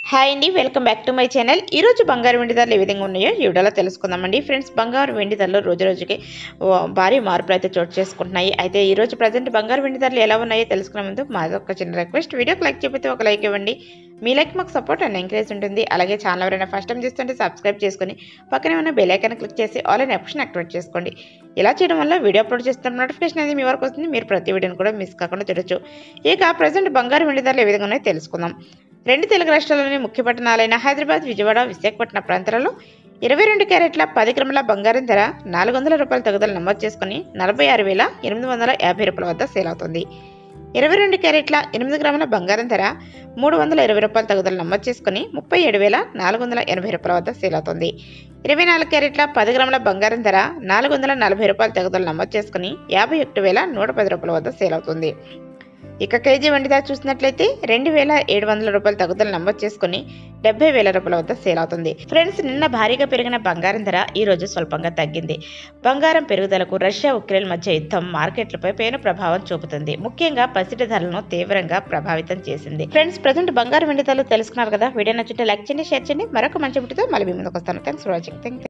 Hi అండి, welcome back to my channel. ఈరోజు బంగారు వెండి ధరలు ఏ విధంగా ఉన్నాయో ఈ వీడియోలో తెలుసుకుందామండి. ఫ్రెండ్స్, బంగారు వెండి ధరలు రోజు రోజుకి భారీ మార్పులు అయితే చోటు చేసుకుంటున్నాయి. అయితే ఈరోజు ప్రజెంట్ బంగారు వెండి ధరలు ఎలా ఉన్నాయో తెలుసుకునే ముందు మాది ఒక చిన్న రిక్వెస్ట్. వీడియోకి లైక్ చెప్పితే ఒక లైక్ ఇవ్వండి. మీ లైక్ మాకు సపోర్ట్ అండ్ ఎంకరేజ్ ఉంటుంది. అలాగే ఛానల్ ఎవరైనా ఫస్ట్ టైం చూస్తుంటే సబ్స్క్రైబ్ చేసుకుని పక్కనే ఉన్న బెల్ ఐకాన్ క్లిక్ చేసి ఆల్ అనే ఆప్షన్ యాక్టివేట్ చేసుకోండి. ఇలా చేయడం వల్ల వీడియో అప్లోడ్ చేస్తున్న నోటిఫికేషన్ అనేది మీ వరకు వస్తుంది. మీరు ప్రతి వీడియోని కూడా మిస్ కాకుండా చూడొచ్చు. ఇక ప్రజెంట్ బంగారు వెండి ధరలు ఏ విధంగా ఉన్నాయో తెలుసుకుందాం. రెండు తెలుగు రాష్ట్రాల్లోని ముఖ్య పట్టణాలైన హైదరాబాద్, విజయవాడ, విశాఖపట్నం ప్రాంతాలలో 22 క్యారెట్ల 10 గ్రాముల బంగారం ధర 400 రూపాయల తగ్గుదల నమోదు చేసుకుని 46,850 రూపాయల వద్ద సేల్ అవుతుంది. 22 క్యారెట్ల 8 గ్రాముల బంగారం ధర 320 రూపాయల తగ్గుదల నమోదు చేసుకుని 37,480 రూపాయల వద్ద సేల్ అవుతుంది. 24 క్యారెట్ల 10 గ్రాముల బంగారం ధర 440 రూపాయల తగ్గుదల నమోదు చేసుకుని 51,110 రూపాయల వద్ద సేల్ అవుతుంది. ఇక కేజీ వెండి ధర చూసినట్లయితే 2,700 రూపాయల తగ్గుదల నమోదు చేసుకుని 70,000 రూపాయల వద్ద సేల్ అవుతుంది. ఫ్రెండ్స్, నిన్న భారీగా పెరిగిన బంగారం ధర ఈ రోజు స్వల్పంగా తగ్గింది. బంగారం పెరుగుదలకు రష్యా, ఉక్రెయిన్ మధ్య యుద్ధం మార్కెట్లపై పేను ప్రభావం చూపుతుంది. ముఖ్యంగా పసిడి ధరలను తీవ్రంగా ప్రభావితం చేసింది. ఫ్రెండ్స్, ప్రజెంట్ బంగారం వెండి ధరలు తెలుసుకున్నారు కదా. వీడియో నచ్చితే లైక్ చేయండి, షేర్ చేయండి. మరొక మంచి వీడియోతో మళ్ళీ మీ ముందుకు వస్తాను. Thanks for watching.